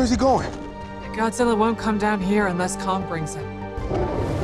Where's he going? Godzilla won't come down here unless Kong brings him.